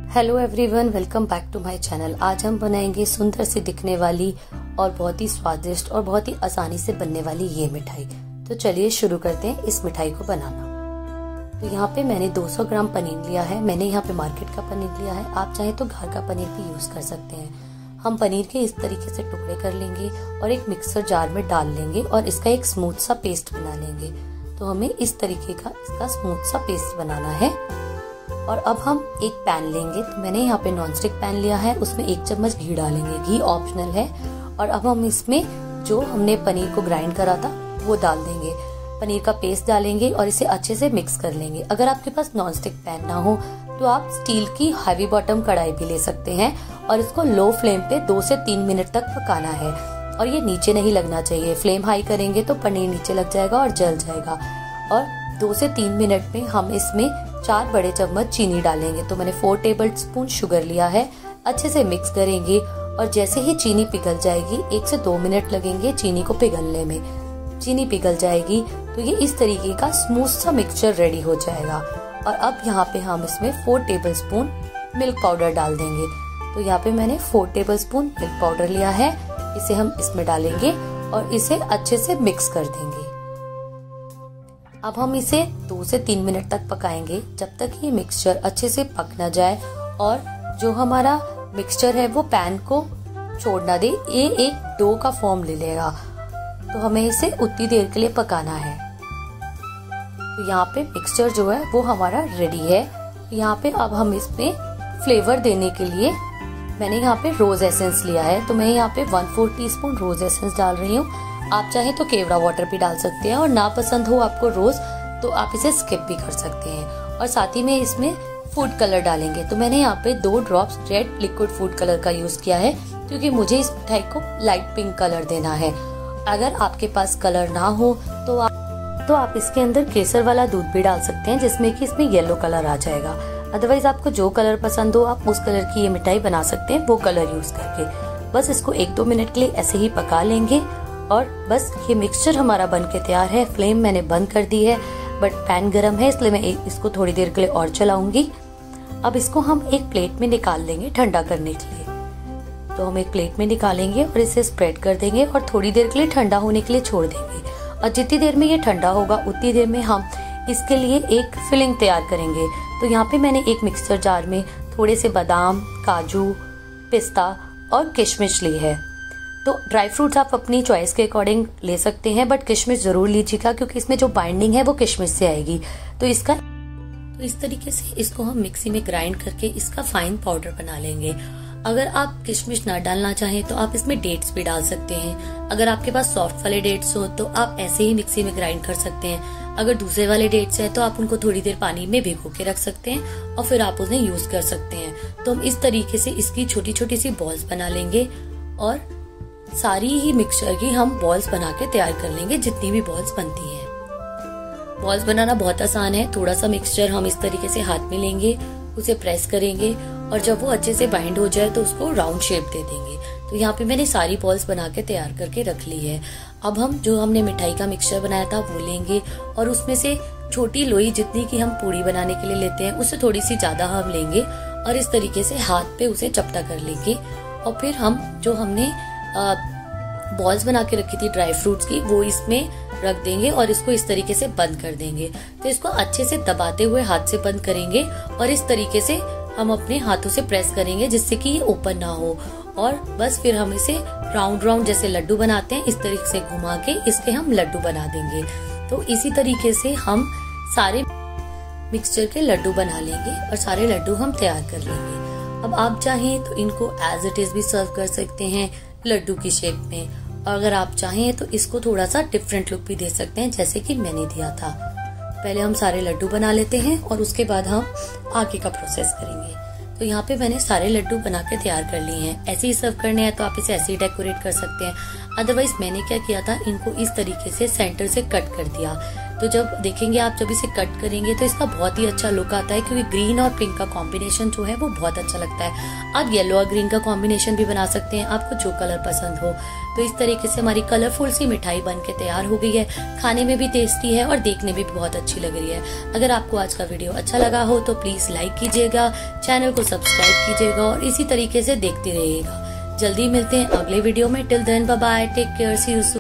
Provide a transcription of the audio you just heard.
Hello everyone, welcome back to my channel. आज हम बनाएंगे सुंदर सी दिखने वाली और बहुत ही स्वादिष्ट और बहुत ही आसानी से बनने वाली ये मिठाई। तो चलिए शुरू करते हैं इस मिठाई को बनाना। तो यहाँ पे मैंने 200 ग्राम पनीर लिया है। मैंने यहाँ पे मार्केट का पनीर लिया है, आप चाहे तो घर का पनीर भी यूज कर सकते हैं। हम पनीर के इस तरीके से टुकड़े कर लेंगे और एक मिक्सर जार में डाल लेंगे और इसका एक स्मूथ सा पेस्ट बना लेंगे। तो हमें इस तरीके का इसका स्मूथ सा पेस्ट बनाना है। और अब हम एक पैन लेंगे। तो मैंने यहाँ पे नॉनस्टिक पैन लिया है, उसमें 1 चम्मच घी डालेंगे। घी ऑप्शनल है। और अब हम इसमें जो हमने पनीर को ग्राइंड करा था वो डाल देंगे। पनीर का पेस्ट डालेंगे और इसे अच्छे से मिक्स कर लेंगे। अगर आपके पास नॉनस्टिक पैन ना हो तो आप स्टील की हैवी बॉटम कढ़ाई भी ले सकते हैं और इसको लो फ्लेम पे 2 से 3 मिनट तक पकाना है। और ये नीचे नहीं लगना चाहिए। फ्लेम हाई करेंगे तो पनीर नीचे लग जाएगा और जल जाएगा। और 2 से 3 मिनट में हम इसमें 4 बड़े चम्मच चीनी डालेंगे। तो मैंने 4 टेबल स्पून शुगर लिया है। अच्छे से मिक्स करेंगे और जैसे ही चीनी पिघल जाएगी, 1 से 2 मिनट लगेंगे चीनी को पिघलने में। चीनी पिघल जाएगी तो ये इस तरीके का स्मूथ सा मिक्सचर रेडी हो जाएगा। और अब यहाँ पे हम इसमें 4 टेबल स्पून मिल्क पाउडर डाल देंगे। तो यहाँ पे मैंने 4 टेबल स्पून मिल्क पाउडर लिया है। इसे हम इसमें डालेंगे और इसे अच्छे से मिक्स कर देंगे। अब हम इसे 2 से 3 मिनट तक पकाएंगे, जब तक ये मिक्सचर अच्छे से पक ना जाए और जो हमारा मिक्सचर है वो पैन को छोड़ ना दे। ये एक डो का फॉर्म ले लेगा। तो हमें इसे उतनी देर के लिए पकाना है। तो यहाँ पे मिक्सचर जो है वो हमारा रेडी है। यहाँ पे अब हम इसमें फ्लेवर देने के लिए मैंने यहाँ पे रोज एसेंस लिया है। तो मैं यहाँ पे 1/4 टीस्पून रोज एसेंस डाल रही हूँ। आप चाहे तो केवड़ा वाटर भी डाल सकते हैं और ना पसंद हो आपको रोज तो आप इसे स्किप भी कर सकते हैं। और साथ ही में इसमें फूड कलर डालेंगे। तो मैंने यहाँ पे 2 drops red liquid food colour का यूज किया है, क्योंकि मुझे इस मिठाई को लाइट पिंक कलर देना है। अगर आपके पास कलर ना हो तो आप इसके अंदर केसर वाला दूध भी डाल सकते हैं, जिसमें कि इसमें येलो कलर आ जाएगा। अदरवाइज आपको जो कलर पसंद हो आप उस कलर की ये मिठाई बना सकते हैं, वो कलर यूज करके। बस इसको 1-2 मिनट के लिए ऐसे ही पका लेंगे और बस ये मिक्सचर हमारा बनके तैयार है। फ्लेम मैंने बंद कर दी है, बट पैन गरम है इसलिए मैं इसको थोड़ी देर के लिए और चलाऊंगी। अब इसको हम एक प्लेट में निकाल लेंगे ठंडा करने के लिए। तो हम एक प्लेट में निकालेंगे और इसे स्प्रेड कर देंगे और थोड़ी देर के लिए ठंडा होने के लिए छोड़ देंगे। और जितनी देर में ये ठंडा होगा उतनी देर में हम इसके लिए एक फिलिंग तैयार करेंगे। तो यहाँ पे मैंने एक मिक्सर जार में थोड़े से बादाम, काजू, पिस्ता और किशमिश ली है। तो ड्राई फ्रूट्स आप अपनी चॉइस के अकॉर्डिंग ले सकते हैं, बट किशमिश जरूर लीजिएगा क्योंकि इसमें जो बाइंडिंग है वो किशमिश से आएगी। तो इस तरीके से इसको हम मिक्सी में ग्राइंड करके इसका फाइन पाउडर बना लेंगे। अगर आप किशमिश ना डालना चाहें तो आप इसमें डेट्स भी डाल सकते हैं। अगर आपके पास सॉफ्ट वाले डेट्स हो तो आप ऐसे ही मिक्सी में ग्राइंड कर सकते हैं। अगर दूसरे वाले डेट्स हैं तो आप उनको थोड़ी देर पानी में भिगो के रख सकते हैं और फिर आप उन्हें यूज कर सकते हैं। तो हम इस तरीके से इसकी छोटी छोटी सी बॉल्स बना लेंगे और सारी ही मिक्सचर की हम बॉल्स बना के तैयार कर लेंगे, जितनी भी बॉल्स बनती हैं। बॉल्स बनाना बहुत आसान है। थोड़ा सा मिक्सचर हम इस तरीके से हाथ में लेंगे, उसे प्रेस करेंगे और जब वो अच्छे से बाइंड हो जाए तो उसको राउंड शेप दे देंगे। तो यहाँ पे मैंने सारी बॉल्स बना के तैयार करके रख ली है। अब हम जो हमने मिठाई का मिक्सचर बनाया था वो लेंगे और उसमें से छोटी लोई जितनी की हम पूड़ी बनाने के लिए लेते हैं उससे थोड़ी सी ज्यादा हम लेंगे और इस तरीके से हाथ पे उसे चपटा कर लेंगे। और फिर हम जो हमने बॉल्स बना के रखी थी ड्राई फ्रूट्स की वो इसमें रख देंगे और इसको इस तरीके से बंद कर देंगे। तो इसको अच्छे से दबाते हुए हाथ से बंद करेंगे और इस तरीके से हम अपने हाथों से प्रेस करेंगे जिससे कि ये ओपन ना हो। और बस फिर हम इसे राउंड राउंड जैसे लड्डू बनाते हैं इस तरीके से घुमा के इसके हम लड्डू बना देंगे। तो इसी तरीके से हम सारे मिक्सचर के लड्डू बना लेंगे और सारे लड्डू हम तैयार कर लेंगे। अब आप चाहें तो इनको एज इट इज भी सर्व कर सकते हैं लड्डू की शेप में। और अगर आप चाहें तो इसको थोड़ा सा डिफरेंट लुक भी दे सकते हैं, जैसे कि मैंने दिया था। पहले हम सारे लड्डू बना लेते हैं और उसके बाद हम आगे का प्रोसेस करेंगे। तो यहाँ पे मैंने सारे लड्डू बना के तैयार कर लिए हैं। ऐसे ही सर्व करने हैं तो आप इसे ऐसे ही डेकोरेट कर सकते हैं। अदरवाइज मैंने क्या किया था, इनको इस तरीके से सेंटर से कट कर दिया। तो जब देखेंगे आप, जब इसे कट करेंगे तो इसका बहुत ही अच्छा लुक आता है, क्योंकि ग्रीन और पिंक का कॉम्बिनेशन जो है वो बहुत अच्छा लगता है। आप येलो और ग्रीन का कॉम्बिनेशन भी बना सकते हैं, आपको जो कलर पसंद हो। तो इस तरीके से हमारी कलरफुल सी मिठाई बन के तैयार हो गई है। खाने में भी टेस्टी है और देखने में भी बहुत अच्छी लग रही है। अगर आपको आज का वीडियो अच्छा लगा हो तो प्लीज लाइक कीजिएगा, चैनल को सब्सक्राइब कीजिएगा और इसी तरीके से देखते रहिएगा। जल्दी मिलते हैं अगले वीडियो में। Till then bye bye, take care, see you soon.